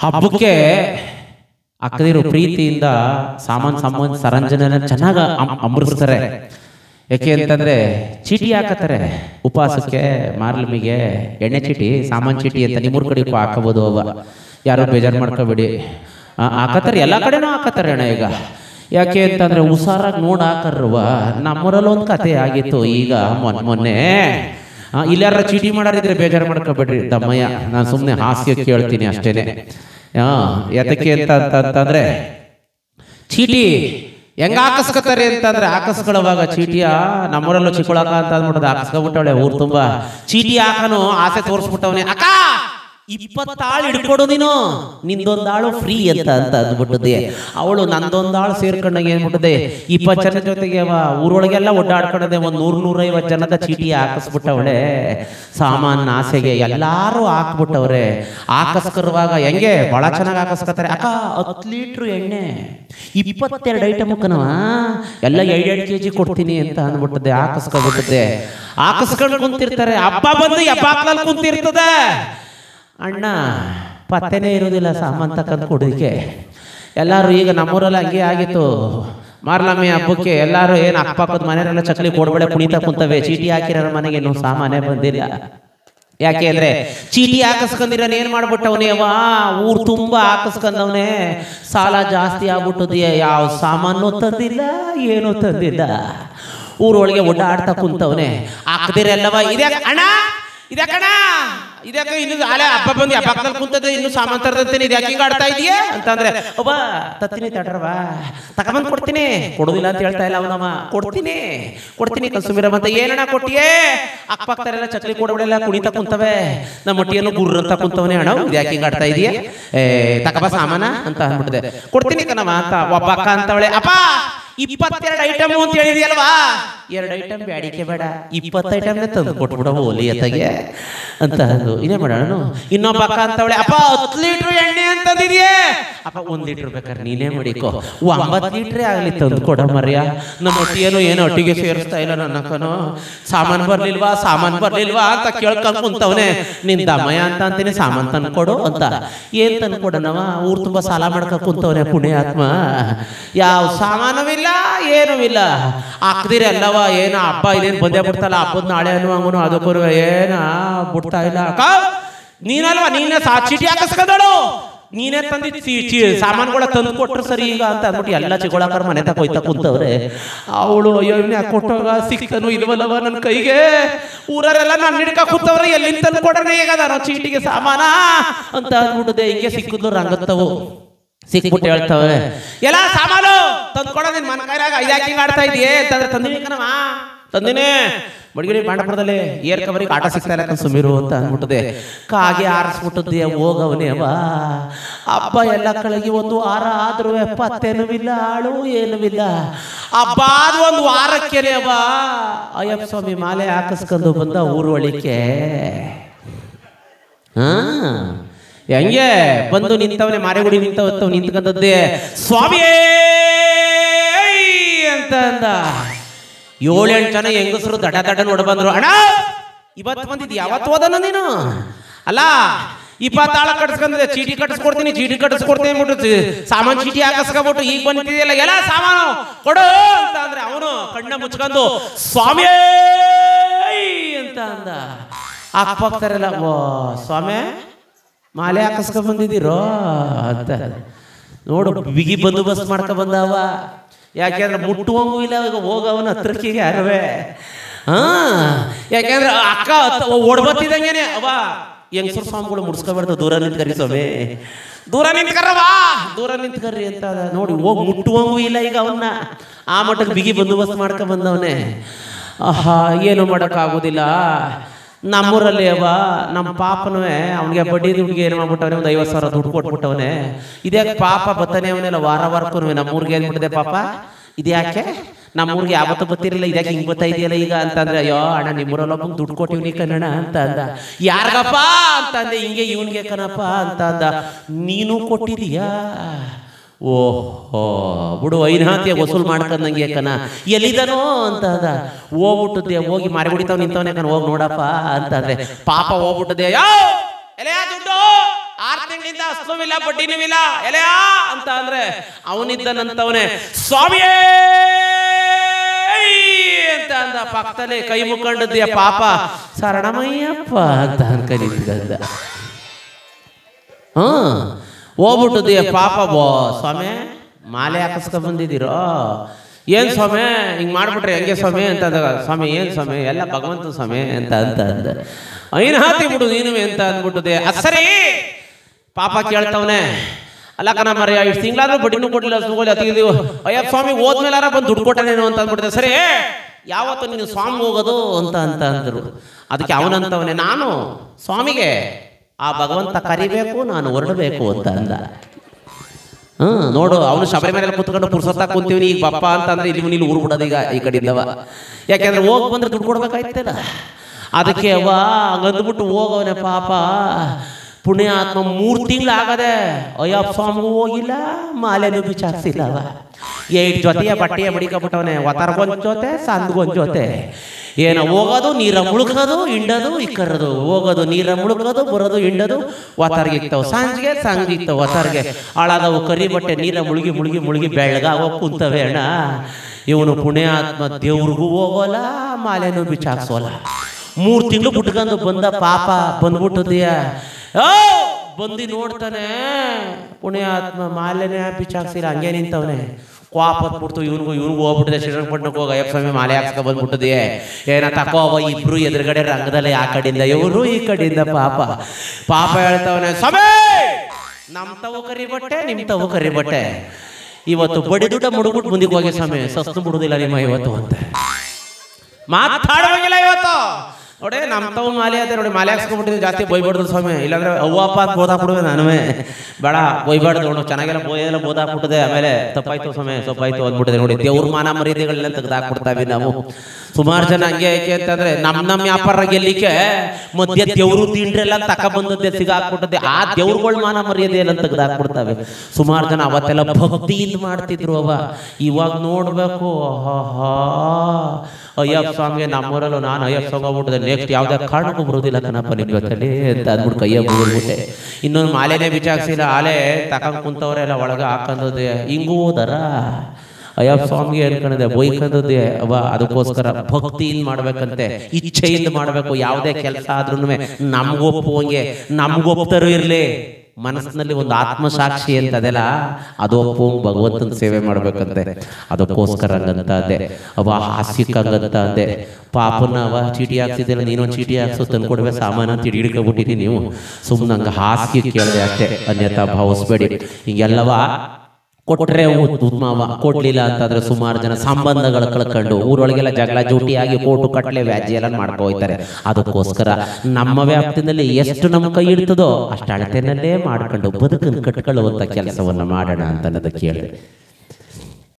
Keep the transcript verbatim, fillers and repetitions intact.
ಹಬ್ಬಕ್ಕೆ ಅಕ್ಕದಿರು ಪ್ರೀತಿಯಿಂದ ಸಾಮಾನ್ ಸಾಮಾನ್ ಸರಂಜನ ಚೆನ್ನಾಗಿ ಅಮೃಸ್ತಾರೆ. ಯಾಕೆ ಅಂತಂದ್ರೆ ಚೀಟಿ ಹಾಕತ್ತಾರೆ ಉಪವಾಸಕ್ಕೆ, ಮಾರ್ಲಮಿಗೆ ಎಣ್ಣೆ ಚೀಟಿ, ಸಾಮಾನ್ ಚೀಟಿ ಅಂತ ನಿಮ್ಮೂರ್ ಕಡೆ ಹಾಕಬಹುದು. ಅವ ಯಾರು ಬೇಜಾರು ಮಾಡ್ಕೋಬೇಡಿ, ಹಾಕತ್ತಾರೆ, ಎಲ್ಲ ಕಡೆನೂ ಹಾಕತ್ತಾರೆ ಅಣ್ಣ. ಈಗ ಯಾಕೆ ಅಂತಂದ್ರೆ ಹುಷಾರಾಗಿ ನೋಡ್ ಹಾಕರ್ವ. ನಮ್ಮೂರಲ್ಲಿ ಒಂದು ಕತೆ ಆಗಿತ್ತು ಈಗ ಮೊನ್ನೆ ಮೊನ್ನೆ ಇಲ್ಲಾರ ಚೀಟಿ ಮಾಡಾರಿದ್ರೆ ಬೇಜಾರು ಮಾಡ್ಕೋಬೇಡ್ರಿ ತಮ್ಮಯ್ಯ, ನಾನು ಸುಮ್ಮನೆ ಹಾಸ್ಯಕ್ಕೆ ಹೇಳ್ತೀನಿ ಅಷ್ಟೇನೆ. ಹಾ ಯಾತಕ್ಕೆ ಅಂತ ಅಂತಂದ್ರೆ ಚೀಟಿ ಹೆಂಗ ಹಾಕಸ್ಕೊತಾರೆ ಅಂತಂದ್ರೆ ಹಾಕಸ್ಕೊಳ್ಳುವಾಗ ಚೀಟಿಯ ನಮ್ಮೂರಲ್ಲೂ ಚಿಕ್ಕಳಕ ಅಂತ ಅಂದ್ಬಿಟ್ಟದ ಹಾಕಸ್ಕೊಬಿಟ್ಟವಳೆ ಊರು ತುಂಬಾ. ಚೀಟಿ ಹಾಕನು ಆಸೆ ತೋರಿಸ್ಬಿಟ್ಟವನೆ, ಅಕ್ಕ ಇಪ್ಪತ್ತಾಳು ಹಿಡ್ಕೊಡು ನೀನು, ನಿಂದೊಂದಾಳು ಫ್ರೀ ಅಂತ ಅಂತ ಅಂದ್ಬಿಟ್ಟದೆ. ಅವಳು ನಂದೊಂದಾಳು ಸೇರ್ಕೊಂಡಾಗ ಏನ್ಬಿಟ್ಟದೆ, ಇಪ್ಪತ್ತು ಜನ ಜೊತೆಗೆ ಅವ ಊರೊಳಗೆಲ್ಲ ಒಡ್ಡಾಡ್ಕೊಂಡದೆ. ಒಂದ್ ನೂರ್ ನೂರೈವತ್ತು ಜನದ ಚೀಟಿ ಹಾಕಿಸ್ಬಿಟ್ಟವಳೆ ಸಾಮಾನ್ ಆಸೆಗೆ. ಎಲ್ಲಾರು ಹಾಕ್ಬಿಟ್ಟವ್ರೆ. ಹಾಕಸ್ಕರುವಾಗ ಹೆಂಗೆ ಬಹಳ ಚೆನ್ನಾಗಿ ಹಾಕಸ್ಕೊತಾರೆ. ಅಕ್ಕ ಹತ್ತು ಲೀಟ್ರು ಎಣ್ಣೆ ಇಪ್ಪತ್ತೆರಡು ಐಟಮ್ ಕಣವ, ಎಲ್ಲ ಎರಡ್ ಎರಡು ಕೆ ಜಿ ಕೊಡ್ತೀನಿ ಅಂತ ಅಂದ್ಬಿಟ್ಟದೆ. ಹಾಕಸ್ಕೊಬಿಟ್ಟದೆ. ಹಾಕಸ್ಕೊಂಡು ಕುಂತಿರ್ತಾರೆ. ಹಬ್ಬ ಬಂದು ಹಬ್ಬ ಕುಂತಿರ್ತದೆ. ಅಣ್ಣ ಪತ್ತೆನೇ ಇರೋದಿಲ್ಲ ಸಾಮಾನ್ ತಕ್ಕಂತ ಕೊಡೋದಕ್ಕೆ. ಎಲ್ಲಾರು ಈಗ ನಮ್ಮೂರಲ್ಲಿ ಹಂಗೆ ಆಗಿತ್ತು. ಮಾರ್ಲಮ್ಮಿ ಹಬ್ಬಕ್ಕೆ ಎಲ್ಲಾರು ಏನು ಅಕ್ಕಪಕ್ಕದ ಮನೆಯಲ್ಲ ಚಕ್ಲಿ ಕೊಡ್ಬೇಡ ಕುಣಿತಾ ಕುಂತವೆ. ಚೀಟಿ ಹಾಕಿರೋ ಮನೆಗೆ ಇನ್ನೂ ಸಾಮಾನೇ ಬಂದಿಲ್ಲ. ಯಾಕೆ ಅಂದ್ರೆ ಚೀಟಿ ಹಾಕಸ್ಕೊಂಡಿರೋನ್ ಏನ್ ಮಾಡ್ಬಿಟ್ಟವನೇ ಅವ, ಊರ್ ತುಂಬಾ ಹಾಕಸ್ಕೊಂಡವನೇ. ಸಾಲ ಜಾಸ್ತಿ ಆಗ್ಬಿಟ್ಟದೆ. ಯಾವ ಸಾಮಾನು ತಂದಿಲ್ಲ, ಏನೂ ತಂದಿಲ್ಲ. ಊರೊಳಗೆ ಓಡಾಡ್ತಾ ಕುಂತವನೇ. ಹಾಕದಿರೆಲ್ಲವ ಇದೆ ಅಣ್ಣ, ಇದಕ್ಕಣ ಇದಕ್ಕೆ ಇನ್ನು ಅಲೆ ಹಬ್ಬ ಬಂದು ಹಬ್ಬದಲ್ಲಿ ಕುಂತದೆ, ಇನ್ನು ಸಾಮಾನ್ ತರದಂತೇನೆ, ಇದು ಯಾಕೆ ಆಡ್ತಾ ಇದೆಯಾ ಅಂತಂದ್ರೆ ಒಬ್ಬ ತತ್ತೀನಿ ತಡ್ರವ ತಗೊಂಬಂದ್ ಕೊಡ್ತೀನಿ. ಕೊಡುದಿಲ್ಲ ಅಂತ ಹೇಳ್ತಾ ಇಲ್ಲ ಅವನಮ್ಮ, ಕೊಡ್ತೀನಿ ಕೊಡ್ತೀನಿ ಕಸುಮಿರ ಮತ್ತೆ ಏನಣ್ಣ ಕೊಟ್ಟಿಯೇ. ಅಕ್ಕಪಕ್ಕದರೆಲ್ಲ ಚಕ್ಲಿ ಕೊಡಬಳೆಲ್ಲ ಕುಣಿತಾ ಕುಂತವೆ. ನಮ್ಮ ಮೊಟ್ಟಿಯನ್ನು ಗುರ್ರ ಅಂತ ಕುಂತವನೇ. ಅಣ್ಣ ಇದು ಯಾಕೆ ಆಡ್ತಾ ಇದೆಯಾ, ಏ ತಕಬ ಸಾಮಾನ ಅಂತ ಅಂದ್ಬಿಟ್ಟಿದೆ. ಕೊಡ್ತೀನಿ ಕಣವ ಅಂತ ಒಬ್ಬ ಅಕ್ಕ ಅಂತವಳೆ. ಅಪ್ಪ ಇಪ್ಪತ್ತೆರಡು ಐಟಮ್ ಅಂತ ಹೇಳಿದ್ಯಲ್ವಾ, ಎರಡು ಐಟಮ್ ಬ್ಯಾಡಿಕೆ ಬೇಡ, ಇಪ್ಪತ್ತು ಐಟಮ್ನೇ ತಂದು ಕೊಟ್ಬಿಡ ಹೋಲಿ ಎತ್ತಗೆ ಅಂತ ಅಂದು. ಇನ್ನೇ ಮಾಡೋಣ. ಇನ್ನೊಬ್ಬ ಅಕ್ಕ ಅಂತವಳೆ. ಅಪ್ಪ ಹತ್ತು ಲೀಟ್ರ್ ಎಣ್ಣೆ ಅಂತಂದಿದ್ಯೇ. ಅಪ್ಪ ಒಂದ್ ಲೀಟ್ರ್ ಬೇಕಾದ್ರೆ ನೀನೇ ಮಾಡಿಕೋ, ಒಂಬತ್ತು ಲೀಟ್ರೇ ಆಗ್ಲಿ ತಂದು ಕೊಡ ಮರ್ಯ. ನಮ್ಮ ಒಟ್ಟಿಯೇನು ಏನು ಒಟ್ಟಿಗೆ ಸೇರಿಸ್ತಾ ಇಲ್ಲ ನನ್ನ ಅಕ್ಕನು. ಸಾಮಾನು ಬರ್ಲಿಲ್ವಾ ಸಾಮಾನು ಬರ್ಲಿಲ್ವಾ ಅಂತ ಕೇಳ್ಕೊಂಡ್ ಕುಂತವನೆ. ನಿನ್ ದಮಯ ಅಂತ ಅಂತೀನಿ, ಸಾಮಾನು ತಂದು ಕೊಡು ಅಂತ. ಏನ್ ತಂದು ಕೊಡನವ, ಊರು ತುಂಬಾ ಸಾಲ ಮಾಡ್ಕೊಂಡ್ ಕುಂತವನೆ ಪುಣ್ಯಾತ್ಮ. ಯಾವ ಸಾಮಾನವಿಲ್ಲ ಏನೂ ಇಲ್ಲ. ಹಾಕ್ದಿರ ಎಲ್ಲವ ಏನ ಹಬ್ಬ ಇದೇನು ಬಂದೇ ಬಿಡ್ತಲ್ಲ, ಹಬ್ಬದ ನಾಳೆ ಅನ್ನುವಂಗನು ಅದಕ್ಕೂ ಏನ ಬಿಡ್ತಾ ಇಲ್ಲ. ಅಕ್ಕ ನೀನಲ್ವಾ, ನೀನೇ ಸಾ ಚೀಟಿ ಹಾಕಿಸ್ಕೊಂಡಳು, ನೀನೇ ತಂದಿ ಸಾಮಾನುಗಳ ತಂದು ಕೊಟ್ರು ಸರಿ ಈಗ ಅಂತ ಅಂದ್ಬಿಟ್ಟು ಎಲ್ಲ ಚಿಗೋಳಕರ್ ಮನೆ ತಕ ಹೋಯ್ತಾ ಕುಂತವ್ರೆ. ಅವಳು ಅಯ್ಯೋ ಇವ್ನ ಕೊಟ್ಟಾಗ ಸಿಕ್ತನು ಇಲ್ವಲ್ಲವ ನನ್ನ ಕೈಗೆ. ಊರರೆಲ್ಲ ನಾನು ಹಿಡ್ಕ ಕೂತವ್ರೆ, ಎಲ್ಲಿಂದ ತಂದು ಕೊಡೋಣ ಈಗ ನಾನು ಚೀಟಿಗೆ ಸಾಮಾನ ಅಂತ ಅಂದ್ಬಿಟ್ಟದೆ. ಹಿಂಗೆ ಸಿಕ್ಕಿದ್ಲು ರಂಗತ್ತವು ಸಿಕ್ಬಿಟ್ಟು ಹೇಳ್ತವೆ, ಎಲ್ಲ ಸಾಮಾನು ತಂದ್ಕೊಡ ನಿನ್ ಮನ ಕೈರಾಗ ಇದಾಕಿ ಆಡ್ತಾ ಇದೆಯೇ ಅಂತಂದ್ರೆ ತಂದಿನಿ ಕಣವ ತಂದಿನೇ ಬಡಗಿರಿ ಬಾಂಡಪುರದಲ್ಲಿ ಏರ್ ಕಬರಿಗೆ ಆಟ ಸಿಗ್ತಾ ಇಲ್ಲ ಸುಮೀರು ಅಂತ ಅಂದ್ಬಿಟ್ಟದೆ. ಕಾಗೆ ಆರಿಸ್ಬಿಟ್ಟದ್ದೆ ಹೋಗವನೇ ಅವ. ಹಬ್ಬ ಎಲ್ಲ ಕಳಗಿ ಒಂದು ವಾರ ಆದ್ರೂ ಪತ್ತೇನೂ ಇಲ್ಲ, ಆಳು ಏನೂ ಇಲ್ಲ. ಹಬ್ಬ ಆದ ಒಂದು ವಾರಕ್ಕೇನೆ ಅವ ಅಯ್ಯಪ್ಪ ಸ್ವಾಮಿ ಮಾಲೆ ಹಾಕಿಸ್ಕೊಂಡು ಬಂದ ಊರೊಳಿಕೆ. ಹಾ ಹೆಂಗೆ ಬಂದು ನಿಂತವನೇ, ಮಾರೆಗುಡಿ ನಿಂತವತ್ತವ್ ನಿಂತ್ಕೊಂಡದ್ದೇ. ಸ್ವಾಮಿಯೇ ಅಂತ ಅಂದ. ಏಳೆಂಟು ಜನ ಹೆಂಗಸರು ದಡ ದಡ ನೋಡ್ ಬಂದ್ರು. ಅಣ್ಣ ಇವತ್ತು ಬಂದಿದ್ ಯಾವತ್ತು ಹೋದನ ನೀನು? ಅಲ್ಲ ಇಪ್ಪತ್ತಾಳ ಕಟ್ಸ್ಕೊಂಡೆ, ಚೀಟಿ ಕಟ್ಟಿಸ್ಕೊಡ್ತೀನಿ ಚೀಟಿ ಕಟ್ಟಿಸ್ಕೊಡ್ತೀನಿ ಅಂದ್ಬಿಟ್ಟು ಸಾಮಾನು ಚೀಟಿ ಹಾಕಿಸ್ಕೊಬಿಟ್ಟು ಈಗ ಬಂದಿದೆಯಲ್ಲ ಎಲ್ಲ ಸಾಮಾನು ಕೊಡು ಅಂತ ಅಂದ್ರೆ ಅವನು ಕಣ್ಣ ಮುಚ್ಕೊಂಡು ಸ್ವಾಮಿಯೇ ಅಂತ ಅಂದ. ಅಕ್ಕಪಕ್ಕರೆಲ್ಲ ಓ ಸ್ವಾಮಿ ಮಾಲೆ ಹಾಕಿಸ್ಕೊ ಬಂದಿದ್ದೀರೋ ಅಂತ ನೋಡು, ಬಿಗಿ ಬಂದೋಬಸ್ತ್ ಮಾಡ್ಕೊ ಬಂದವ. ಯಾಕೆಂದ್ರೆ ಮುಟ್ಟುವಂಗೂ ಇಲ್ಲ ಈಗ ಹೋಗವನ ಹತ್ರಕ್ಕೆ ಯಾರವೇ. ಹಾ ಯಾಕೆಂದ್ರೆ ಅಕ್ಕ ಓಡ್ಬತ್ತಿದಂಗೆನೆ ಅವ ಹೆಂಗಸರು ಸ್ವಾಮಿಗಳು ಮುಡ್ಸ್ಕೊಬಾರ್ದು, ದೂರ ನಿಂತ್ಕರಿ ಸ್ವಾಮಿ, ದೂರ ನಿಂತ್ಕರವಾ ದೂರ ನಿಂತ್ಕರ್ರಿ ಅಂತ ನೋಡಿ. ಹೋಗಿ ಮುಟ್ಟುವಂಗೂ ಇಲ್ಲ ಈಗ ಅವನ್ನ. ಆ ಮಟ್ಟಕ್ಕೆ ಬಿಗಿ ಬಂದೋಬಸ್ತ್ ಮಾಡ್ಕೊ ಬಂದವನೇ. ಆಹಾ ಏನು ಮಾಡೋಕ್ಕಾಗೋದಿಲ್ಲ. ನಮ್ಮೂರಲ್ಲಿ ಅವ ನಮ್ಮ ಪಾಪನವೇ ಅವನಿಗೆ ಬಡ್ಡಿ ದುಡ್ಡಿಗೆ ಏನು ಮಾಡ್ಬಿಟ್ಟವನೇ, ಒಂದು ಐವತ್ತು ಸಾವಿರ ದುಡ್ಡು ಕೊಟ್ಬಿಟ್ಟವನೇ. ಇದ್ಯಾಕೆ ಪಾಪ ಬತ್ತಾನೆ ಅವನೆಲ್ಲ ವಾರ ವಾರಕ್ಕೂ ನಮ್ಮೂರಿಗೆ ಏನ್ಬಿಟ್ಟಿದೆ ಪಾಪ, ಇದ್ಯಾಕೆ ನಮ್ಮೂರಿಗೆ ಯಾವತ್ತೂ ಬತ್ತಿರಲಿಲ್ಲ, ಇದ್ಯಾಕೆ ಹಿಂಗೆ ಬರ್ತಾ ಇದೆಯಲ್ಲ ಈಗ ಅಂತಂದ್ರೆ. ಅಯ್ಯೋ ಅಣ್ಣ ನಿಮ್ಮೂರಲ್ಲಿ ಒಬ್ಬಂಗೆ ದುಡ್ಡು ಕೊಟ್ಟಿವ್ನಿ ಕನ್ನಡ ಅಂತ ಅಂದ. ಯಾರಿಗಪ್ಪ ಅಂತ ಅಂದೆ. ಹಿಂಗೆ ಇವನಿಗೆ ಕಣಪ್ಪ ಅಂತ ಅಂದ. ನೀನು ಕೊಟ್ಟಿದೀಯಾ? ಓಹೋ ಬಿಡು ಐನಾತಿಯ ವಸೂಲ್ ಮಾಡ್ಕೊಂಡಂಗೆ ಕಣ. ಎಲ್ಲಿದನೋ ಅಂತ ಅದ. ಹೋಗ್ಬಿಟ್ಟದೆ, ಹೋಗಿ ಮಾರಿ ಹೊಡಿತಾವ್ ನಿಂತವನೇ ಕಣ, ಹೋಗಿ ನೋಡಪ್ಪ ಅಂತ ಅಂದ್ರೆ ಪಾಪ ಹೋಗ್ಬಿಟ್ಟದೆ. ದುಡ್ಡು ಆರು ತಿಂಗಳಿಂದ ಅಸ್ಲುವಿಲ್ಲ ಬಡ್ಡಿನೂ ಇಲ್ಲ ಎಲೆಯಾ ಅಂತ ಅಂದ್ರೆ ಅವನಿದ್ದನಂತವನೇ ಸ್ವಾಮಿಯೇ ಅಂತ ಅಂದ. ಪಕ್ಕದಲ್ಲಿ ಕೈ ಮುಖಂಡದ್ಯ ಪಾಪ ಶರಣಮಯ್ಯಪ್ಪ ಅಂತ ಅನ್ಕೊಂಡಿದ್ದ. ಹಾ ಹೋಗ್ಬಿಟ್ಟದ್ಯ ಪಾಪ ಬೋ ಸ್ವಾಮಿ ಮಾಲೆ ಹಾಕಿಸ್ಕೊಂಡ್ ಬಂದಿದ್ದೀರೋ ಏನ್ ಸ್ವಾಮಿ ಹಿಂಗ್ ಮಾಡ್ಬಿಟ್ರೆ ಹೆಂಗೆ ಸ್ವಾಮಿ ಅಂತ ಅಂದಾಗ ಸ್ವಾಮಿ ಏನ್ ಸ್ವಾಮಿ ಎಲ್ಲ ಭಗವಂತ ಸ್ವಾಮಿ ಅಂತ ಅಂತ ಅಂದ. ಐನ್ ಹಾತಿ ಬಿಡು ನೀನು ಅಂತ ಅಂದ್ಬಿಟ್ಟದೆ. ಅದ್ ಸರಿ ಪಾಪ ಕೇಳ್ತವನೆ ಅಲ್ಲ ಕಣ ಮರ್ಯ ಇಷ್ಟು ತಿಂಗಳಾದ್ರೂ ಬಡ್ಡಿನೂ ಕೊಡ್ಲಿಲ್ಲ ಸುಗೋಲಿ ಅತಿಗಿದೀವು ಅಯ್ಯಪ್ಪ ಸ್ವಾಮಿ ಹೋದ್ಮೇಲಾರ ಬಂದು ದುಡ್ಡು ಕೊಟ್ಟನೇನು ಅಂತ ಅಂದ್ಬಿಟ್ಟಿದೆ. ಸರಿ ಯಾವತ್ತು ನೀನು ಸ್ವಾಮಿ ಹೋಗೋದು ಅಂತ ಅಂತ ಅಂದರು. ಅದಕ್ಕೆ ಅವನಂತವನೇ ನಾನು ಸ್ವಾಮಿಗೆ ಆ ಭಗವಂತ ಕರಿಬೇಕು ನಾನು ಹೊರಡಬೇಕು ಅಂತ ಅಂದ. ಹ್ಮ್ ನೋಡು ಅವನು ಶಬರಿಮಲೆಯಲ್ಲಿ ಕೂತ್ಕೊಂಡು ಪುರ್ಸತ್ತ ಕುಂತೀವಿ ಈಗ ಬಪ್ಪ ಅಂತ ಅಂದ್ರೆ ಇಲ್ಲಿ ನೀನು ಊರು ಬಿಡೋದು ಈಗ ಈ ಕಡೆಯಿಂದವ. ಯಾಕೆಂದ್ರೆ ಹೋಗಿ ಬಂದ್ರೆ ದುಡ್ಡು ಕೊಡ್ಬೇಕಾಯ್ತಲ್ಲ. ಅದಕ್ಕೆ ಅವ್ವ ಹಂಗಂದ್ಬಿಟ್ಟು ಹೋಗವನೆ ಪಾಪ ಪುಣ್ಯಾತ್ಮ. ಮೂರು ತಿಂಗಳು ಆಗದೆ ಅಯ್ಯಪ್ಪ ಸ್ವಾಮಿಗೂ ಹೋಗಿಲ್ಲ ಮಾಲೆನೂ ವಿಚಾರಿಸಿಲ್ಲ. ಅವ ಏಟ್ ಜೊತೆಯ ಬಟ್ಟೆಯ ಮಡಿಕಬಿಟ್ಟವನೆ. ಒತ್ತರ್ಗೊಂದ್ ಜೊತೆ ಸಂದ್ಗೊಂದ್ ಜೊತೆ ಏನೋ ಹೋಗೋದು ನೀರ ಮುಳುಕೋದು ಹಿಂಡೋದು ಇಕ್ಕರೋದು ಹೋಗೋದು ನೀರ ಮುಳುಕೋದು ಬರೋದು ಹಿಂಡೋದು. ಒತ್ತರ್ಗೆ ಇಕ್ತಾವ ಸಂಜಿಗೆ ಸಂಜೆ ಇಕ್ತಾವ ಒತ್ತರ್ಗೆ ಹಾಳಾದವು ಕರಿ ಬಟ್ಟೆ ನೀರ ಮುಳುಗಿ ಮುಳುಗಿ ಮುಳುಗಿ ಬೆಳಗಾಗ ಕುಂತವೆ ಅಣ್ಣ. ಇವನು ಪುಣ್ಯಾತ್ಮ ದೇವ್ರಿಗೂ ಹೋಗೋಲ್ಲ ಮಾಲೆನೂ ಬಿಚಾರಿಸೋಲ್ಲ. ಮೂರು ತಿಂಗಳು ಬಿಟ್ಕೊಂಡು ಬಂದ ಪಾಪ ಬಂದ್ಬಿಟ್ಟದೆಯ. ಓ ಬಂದು ನೋಡ್ತಾನೆ ಪುಣ್ಯಾತ್ಮ ಮಾಲೆನೇ ಬಿಚಾಕ್ಸಿಲ್ಲ ಹಂಗೆ ನಿಂತವನೆ. ಕ್ವಾಪತ್ ಬಿಡ್ತು ಇವನಿಗೂ ಇವನಿಗೂ ಹೋಗ್ಬಿಟ್ಟಿದೆ. ಶ್ರೀರಂಗಪಟ್ಟಣಕ್ಕೆ ಹೋಗ ಅಯ್ಯಪ್ಪ ಸ್ವಾಮಿ ಮಾಲೆ ಹಾಕ್ಸ್ಕೊ ಬಂದ್ಬಿಟ್ಟದೆ. ಏನ ತಕೋವ ಇಬ್ರು ಎದುರುಗಡೆ ರಂಗದಲ್ಲಿ ಆ ಕಡೆಯಿಂದ ಇವರು ಈ ಕಡೆಯಿಂದ ಪಾಪ ಪಾಪ ಹೇಳ್ತವನೆ ಸ್ವಾಮಿ ನಮ್ ತವು ಕರಿ ಬಟ್ಟೆ ನಿಮ್ ತವು ಕರಿ ಬಟ್ಟೆ ಇವತ್ತು ಬಡಿ ದುಡ್ಡ ಮುಡುಗ್ಬಿಟ್ಟು ಮುಂದಿಗೆ ಹೋಗಿ ಸ್ವಾಮಿ ಸಸ್ತು ಬಿಡುದಿಲ್ಲ ನಿಮ್ಮ ಇವತ್ತು ಅಂತ ಮಾತಾಡುವಾಗಿಲ್ಲ ಇವತ್ತು. ನೋಡಿ ನಮ್ಮ ತವ ಮಾಲೆ ಅದೇ ನೋಡಿ ಮಾಲೆ ಹಾಕ್ಸ್ಕೊಂಡ್ಬಿಟ್ಟಿದ್ದೆ ಜಾಸ್ತಿ ಬೈಬಾರ್ದು ಸ್ವಾಮಿ ಇಲ್ಲಾಂದ್ರೆ ಅವ್ವಪ್ಪ ಅಂತ ಬೋದಾಕ್ಬಿಡುವೆ ನಾನುವೇ ಬೇಡ ಬೈಬಾರ್ದು ನೋಡು ಚೆನ್ನಾಗೆಲ್ಲ ಬೋಯೆಲ್ಲ ಬೋದಾಕ್ಬಿಟ್ಟಿದೆ. ಆಮೇಲೆ ತಪ್ಪಾಯ್ತು ಸ್ವಾಮಿ ತಪ್ಪಾಯ್ತು ಅಂದ್ಬಿಟ್ಟಿದೆ. ನೋಡಿ ದೇವ್ರ ಮಾನ ಮರ್ಯಾದೆಗಳನ್ನ ತೆಗೆದಾಕ್ಬಿಡ್ತಾವೆ ನಾವು. ಸುಮಾರು ಜನ ಹಂಗೆ ಯಾಕೆ ಅಂತಂದ್ರೆ ನಮ್ ನಮ್ ವ್ಯಾಪಾರ ಗೆಲ್ಲಿಕ್ಕೆ ಮಧ್ಯ ದೇವ್ರು ತಿಂಡ್ರೆಲ್ಲ ತಕ ಬಂದದ್ದೆ ಸಿಗಾಕ್ಬಿಟ್ಟದೆ. ಆ ದೇವ್ರುಗಳ ಮಾನ ಮರ್ಯಾದೆ ಎಲ್ಲ ತೆಗೆದಾಕ್ಬಿಡ್ತಾವೆ. ಸುಮಾರು ಜನ ಅವತ್ತೆಲ್ಲ ಭಕ್ತಿಯಿಂದ ಮಾಡ್ತಿದ್ರು. ಅವ ಇವಾಗ ನೋಡ್ಬೇಕು ಹಾ ಅಯ್ಯಪ್ಪ ಸ್ವಾಮಿಗೆ ನಮ್ಮೂರಲ್ಲೂ ನಾನು ಅಯ್ಯಪ್ಪ ಸ್ವಾಮಿ ಹೋಗ್ಬಿಟ್ಟಿದೆ ನೆಕ್ಸ್ಟ್ ಯಾವ್ದೇ ಕಾರಣಕ್ಕೂ ಬರೋದಿಲ್ಲ ಕಣಪ್ಪ ನಿಮ್ಮ ಜೊತೆಲಿ ಅಂತ ಅಂದ್ಬಿಟ್ಟು ಕೈಯ ಮುಗಿದ್ಬಿಟ್ಟೆ. ಇನ್ನೊಂದು ಮಾಲೆನೇ ಬಿಚಾಕ್ಸಿಲ್ಲ ಆಲೆ ತಕೊಂಡ್ ಕುಂತವ್ರೆಲ್ಲ ಒಳಗೆ ಹಾಕೊಂಡದೆ. ಹಿಂಗೂ ಹೋದಾರ ಅಯ್ಯಪ್ಪ ಸ್ವಾಮಿಗೆ ಅನ್ಕೊಂಡಿದೆ ಬೈಕಂದದ್ದೆ. ಅವ ಅದಕ್ಕೋಸ್ಕರ ಭಕ್ತಿಯಿಂದ ಮಾಡ್ಬೇಕಂತೆ ಇಚ್ಛೆಯಿಂದ ಮಾಡ್ಬೇಕು. ಯಾವುದೇ ಕೆಲಸ ಆದ್ರೂ ನಮ್ಗೊಪ್ಪುವಂಗೆ ನಮ್ಗೊಪ್ತರೂ ಇರ್ಲಿ ಮನಸ್ಸಿನಲ್ಲಿ ಒಂದು ಆತ್ಮಸಾಕ್ಷಿ ಅಂತದೆಲ್ಲ ಅದು ಒಪ್ಪುವಂಗೆ ಭಗವಂತನ ಸೇವೆ ಮಾಡ್ಬೇಕಂತೆ. ಅದಕ್ಕೋಸ್ಕರ ಹಂಗಂತ ಅದೇ ಅವ ಹಾಸ್ಯಕ್ಕಂಗಂತ ಅಂದೆ. ಪಾಪನ ಅವ ಚೀಟಿ ಹಾಕ್ಸಿದ್ದಿಲ್ಲ ನೀನು ಚೀಟಿ ಹಾಕ್ಸು ತಂದು ಕೊಡ್ಬೇಕು ಸಾಮಾನು ಅಂತ ಹಿಡಿಡ್ಕೊಬಿಟ್ಟಿನಿ ನೀವು ಸುಮ್ಮನೆ ಹಂಗೆ ಹಾಸ್ಯ ಕೇಳಿದೆ ಅಷ್ಟೇ. ಅನ್ಯತಾ ಭಾವಿಸ್ಬೇಡಿ. ಹಿಂಗೆಲ್ಲವ ಕೊಟ್ರೆ ಉತ್ತಮವ ಕೊಡ್ಲಿಲ್ಲ ಅಂತಂದ್ರೆ ಸುಮಾರು ಜನ ಸಂಬಂಧಗಳು ಕಳ್ಕೊಂಡು ಊರೊಳಗೆಲ್ಲ ಜಗಳ ಜೂಟಿಯಾಗಿ ಕೋಟು ಕಟ್ಲೆ ವ್ಯಾಜ್ಯ ಎಲ್ಲ ಮಾಡ್ಕೊ ಹೋಗ್ತಾರೆ. ಅದಕ್ಕೋಸ್ಕರ ನಮ್ಮ ವ್ಯಾಪ್ತಿನಲ್ಲಿ ಎಷ್ಟು ನಮ್ಮ ಕೈ ಇಡ್ತದೋ ಅಷ್ಟು ಅಳತೆನಲ್ಲೇ ಮಾಡ್ಕೊಂಡು ಬದುಕನ್ನು ಕಟ್ಕೊಳ್ಳುವಂತ ಕೆಲಸವನ್ನ ಮಾಡೋಣ ಅಂತ ಅನ್ನೋದಕ್ಕೆ ಹೇಳಿದೆ.